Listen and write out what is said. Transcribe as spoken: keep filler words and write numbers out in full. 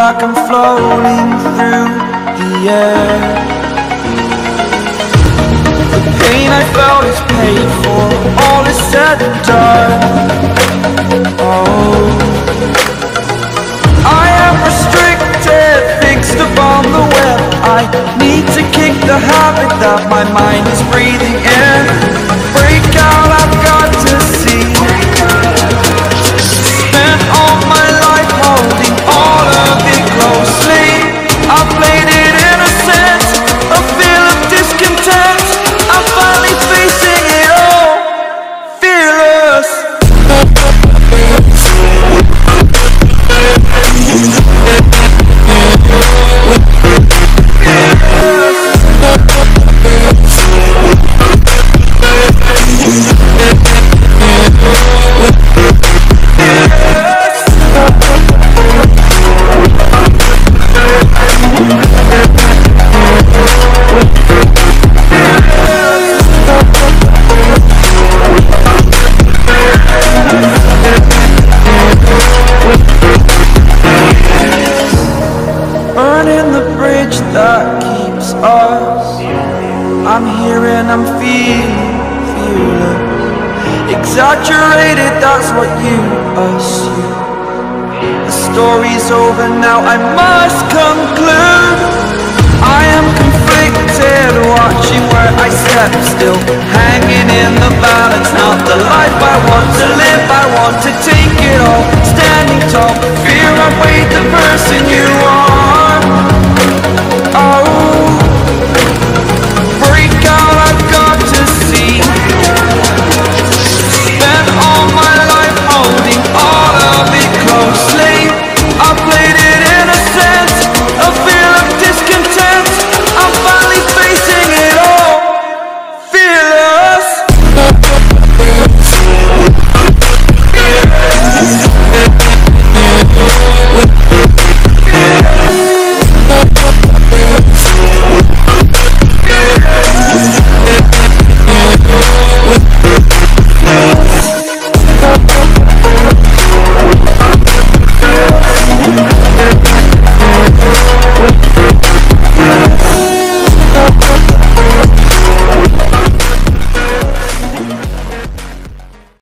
like I'm floating through the air. The pain I felt is paid for, all is said and done. Oh, I am restricted, fixed upon the web. I need to kick the habit that my mind is breathing in. Break out, I've got to see. Spent all my life holding all of it closely. I played it innocent, a feel of discontent. I'm finally facing it all, fearless. Burning the bridge that keeps us. I'm here and I'm feeling, feeling exaggerated, that's what you assume. The story's over now, I must conclude. I am conflicted, watching where I step, still hanging in the balance. Not the life I want to live, I wanted to